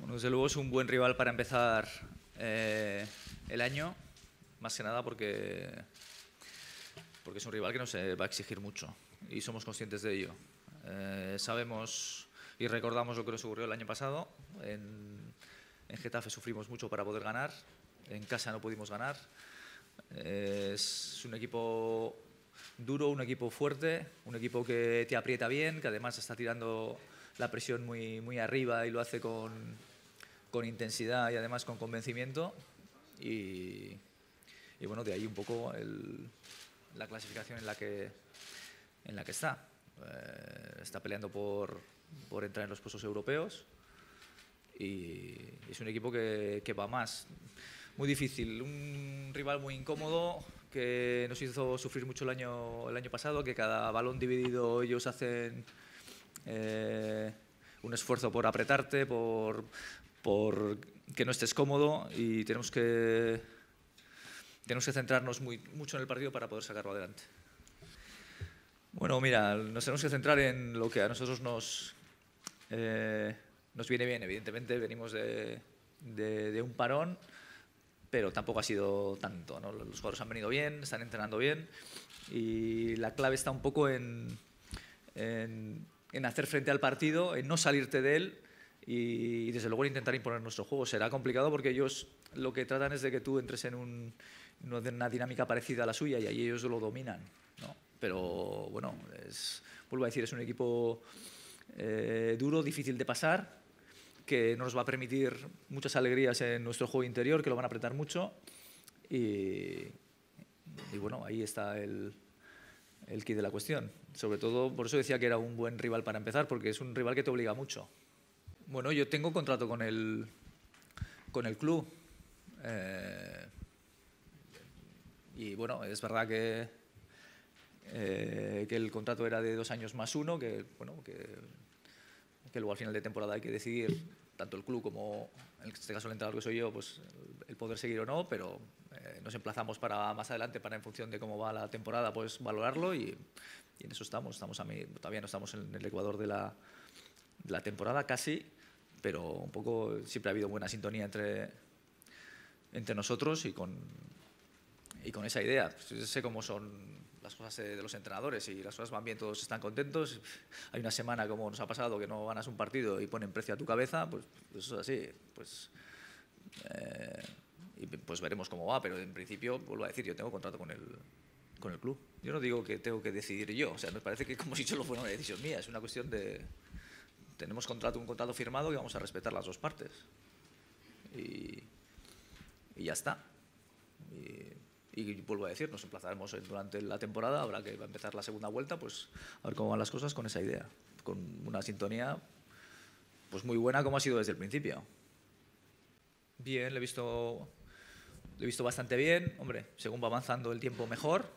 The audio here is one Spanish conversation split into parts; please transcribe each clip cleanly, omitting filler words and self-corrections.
Bueno, desde luego es un buen rival para empezar el año, más que nada porque es un rival que nos va a exigir mucho y somos conscientes de ello. Sabemos y recordamos lo que nos ocurrió el año pasado. En Getafe sufrimos mucho para poder ganar, en casa no pudimos ganar. Es un equipo duro, un equipo fuerte, un equipo que te aprieta bien, que además está tirando la presión muy arriba y lo hace con intensidad y además con convencimiento. Y bueno, de ahí un poco la clasificación en la que está. Está peleando por entrar en los puestos europeos y es un equipo que va más. Muy difícil, un rival muy incómodo que nos hizo sufrir mucho el año pasado, que cada balón dividido ellos hacen un esfuerzo por apretarte, por que no estés cómodo, y tenemos que centrarnos mucho en el partido para poder sacarlo adelante. Bueno, mira, nos tenemos que centrar en lo que a nosotros nos viene bien. Evidentemente venimos de un parón, pero tampoco ha sido tanto, ¿no? Los jugadores han venido bien, están entrenando bien y la clave está un poco en hacer frente al partido, en no salirte de él y desde luego en intentar imponer nuestro juego. Será complicado porque ellos lo que tratan es de que tú entres en una dinámica parecida a la suya y ahí ellos lo dominan, ¿no? Pero bueno, vuelvo a decir, es un equipo duro, difícil de pasar, que nos va a permitir muchas alegrías en nuestro juego interior, que lo van a apretar mucho y bueno, ahí está el quid de la cuestión. Sobre todo, por eso decía que era un buen rival para empezar, porque es un rival que te obliga mucho. Bueno, yo tengo contrato con el club y bueno, es verdad que el contrato era de 2 años más 1, que luego al final de temporada hay que decidir, tanto el club como en este caso el entrenador que soy yo, pues el poder seguir o no, pero nos emplazamos para más adelante, para en función de cómo va la temporada, pues valorarlo y en eso estamos. Todavía no estamos en el ecuador de la temporada casi, pero un poco siempre ha habido buena sintonía entre nosotros y con esa idea. Pues sé cómo son las cosas de los entrenadores y las cosas van bien, todos están contentos. Hay una semana, como nos ha pasado, que no ganas un partido y ponen precio a tu cabeza, pues eso es así. Pues veremos cómo va, pero en principio, vuelvo a decir, yo tengo contrato con el club. Yo no digo que tengo que decidir yo, o sea, me parece que como si solo fuera una decisión mía, es una cuestión de... Tenemos un contrato firmado y vamos a respetar las dos partes. Y ya está. Y vuelvo a decir, nos emplazaremos durante la temporada, ahora que va a empezar la segunda vuelta, pues a ver cómo van las cosas con esa idea, con una sintonía pues muy buena como ha sido desde el principio. Bien, le he visto bastante bien, hombre, según va avanzando el tiempo mejor.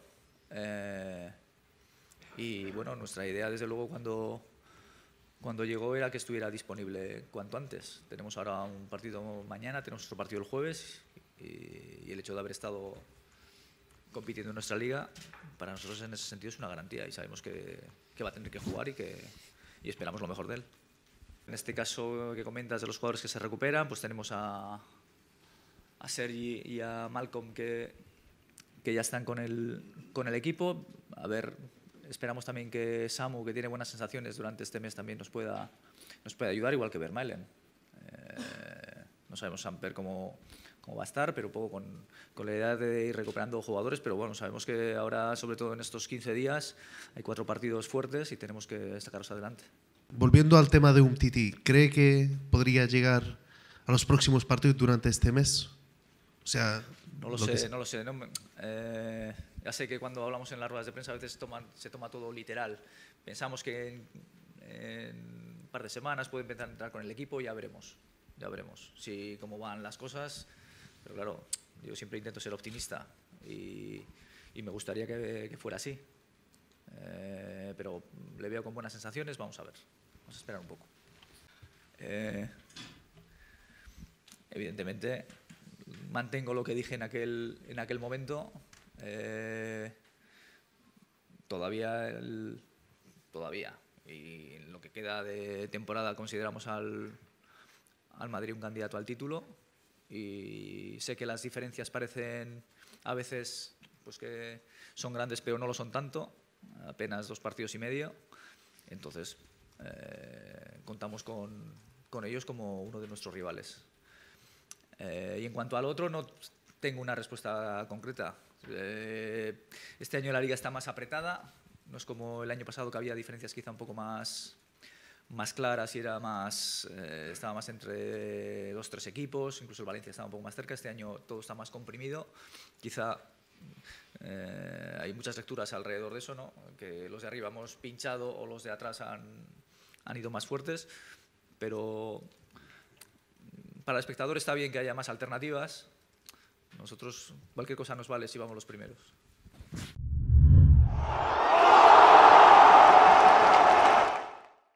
Y bueno, nuestra idea desde luego cuando llegó era que estuviera disponible cuanto antes. Tenemos ahora un partido mañana, tenemos otro partido el jueves y el hecho de haber estado compitiendo en nuestra liga, para nosotros en ese sentido es una garantía y sabemos que va a tener que jugar y esperamos lo mejor de él. En este caso que comentas de los jugadores que se recuperan, pues tenemos a Sergi y a Malcolm que ya están con el equipo. A ver, esperamos también que Samu, que tiene buenas sensaciones durante este mes, también nos pueda ayudar, igual que Vermaelen. No sabemos Samper cómo va a estar, pero un poco con la idea de ir recuperando jugadores, pero bueno, sabemos que ahora, sobre todo en estos 15 días, hay 4 partidos fuertes y tenemos que sacarlos adelante. Volviendo al tema de Umtiti, ¿cree que podría llegar a los próximos partidos durante este mes? O sea, no lo sé. Ya sé que cuando hablamos en las ruedas de prensa a veces se toma todo literal. Pensamos que en un par de semanas puede empezar a entrar con el equipo, ya veremos si cómo van las cosas. Pero claro, yo siempre intento ser optimista y me gustaría que fuera así. Pero le veo con buenas sensaciones, vamos a ver. Vamos a esperar un poco. Evidentemente, mantengo lo que dije en aquel momento. Todavía, y en lo que queda de temporada consideramos al al Madrid un candidato al título y sé que las diferencias parecen a veces pues que son grandes pero no lo son tanto, apenas 2 partidos y medio, entonces contamos con ellos como uno de nuestros rivales. Y en cuanto al otro no tengo una respuesta concreta. Este año la liga está más apretada, no es como el año pasado que había diferencias quizá un poco más claras y estaba más entre 2 o 3 equipos, incluso el Valencia estaba un poco más cerca. Este año todo está más comprimido, quizá hay muchas lecturas alrededor de eso, ¿no? Que los de arriba hemos pinchado o los de atrás han ido más fuertes, pero para el espectador está bien que haya más alternativas. Nosotros cualquier cosa nos vale si vamos los primeros.